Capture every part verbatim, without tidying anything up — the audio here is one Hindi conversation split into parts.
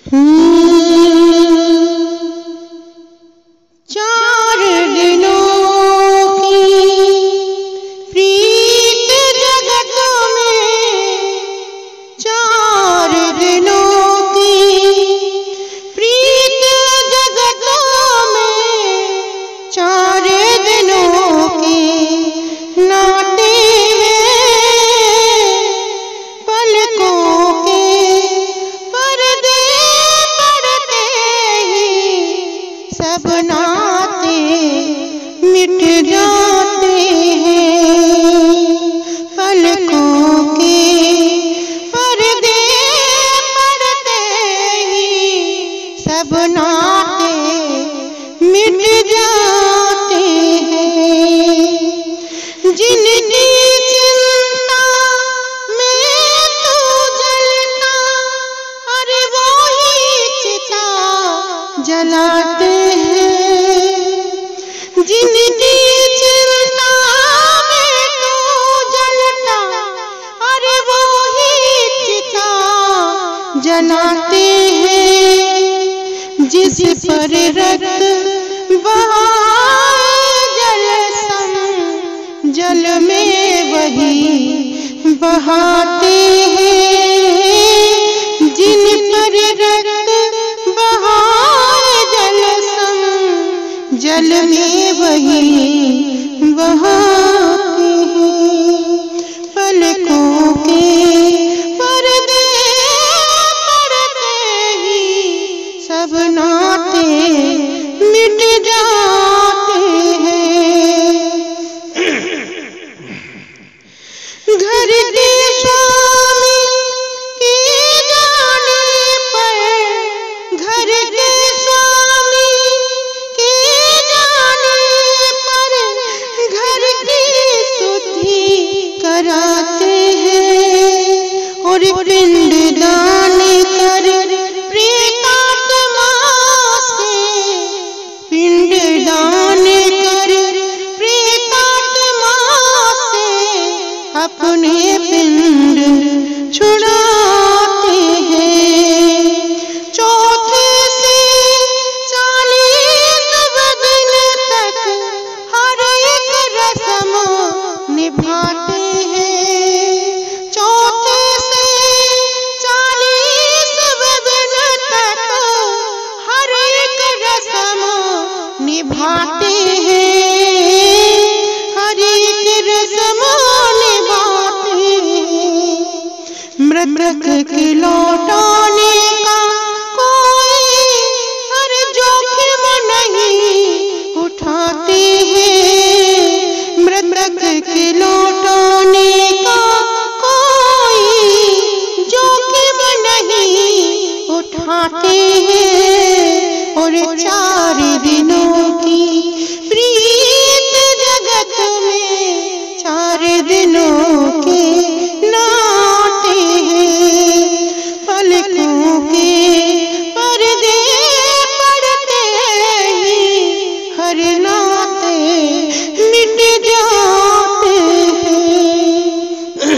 चार दिनों की प्रीत जगत में, चार दिनों की प्रीत जगत में, चार दिनों के नाते हैं, पलकों के पर्दे पड़ते ही सब नाते मिट जाते हैं, पलकों के पर्दे पड़ते ही सब नाते मिट जाते हैं। जिनकी चिंता में तू जलता, अरे वो ही चिता जलाते हैं। जिनकी चिंता में तू जलता, अरे वो ही चिता जलाते हैं। जिस पर रक्त बहाए जल सम, जल में वही बहाते हैं। जिन पर रक्त बहाए जल सम, जल में वही बहाते हैं। पलकों के पर्दे पड़ते ही सब नाते मिट जाते हैं। घर के स्वामी के जाने पर, घर के स्वामी के जाने पर, घर की शुद्धि कराते हैं और पिंड दान कर प्रेतात्मा से, पिंड दान कर प्रेतात्मा से अपने पिंड छुड़ाते हैं। चौथे से चालीस दिन तक हर एक रस्म निभाते हैं। चौथे से चालीस दिन तक हर एक रस्म निभाते हैं, हर एक रस्म निभाते हैं। मृतक के लौटाने का कोई हर जोखिम नहीं उठाते हैं। मृतक के लौटाने का कोई जोखिम नहीं उठाते हैं और चार दिनों की प्रीत जगत में, चार दिनों के नाते हैं। पलकों के पर्दे पड़ते ही हर नाते मिट जाते हैं।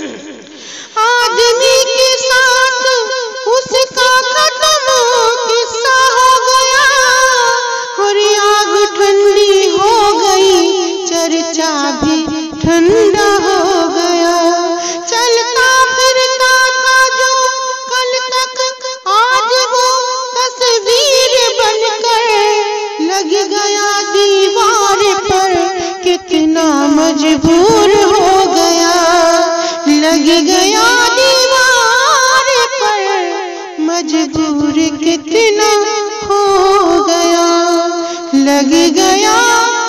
आदमी के साथ उसका खत्म किस्सा हो गया, और आग ठंडी हो गई, चर्चा भी ठंडा हो गया। चलता फिरता था जो कल तक, आज वो तस्वीर बनकर लग गया दीवार पर। कितना मजबूर हो गया, लग गया दीवार पर, मजबूर कितना हो गया, लग गया